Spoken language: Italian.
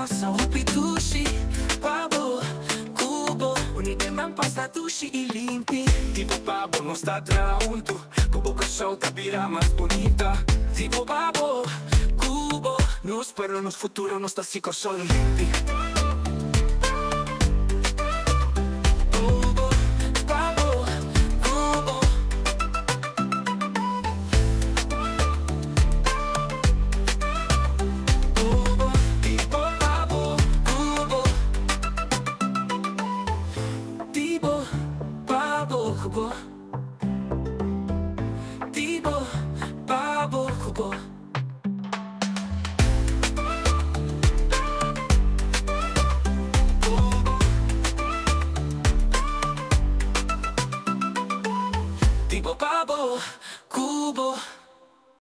masa upitushi Pabo, Cubo, unite man pasta tushi y limpi. Tipo Pablo non sta tra unto, Cubo che solta birra más bonita. Tipo Pabo, Cubo, No spero no futuro non sta sicuro solo limpi. Cubo, Pabo, Cubo. Cubo, tipo Pabo, Cubo. Tipo Pabo, Cubo. Tipo Pabo, Cubo.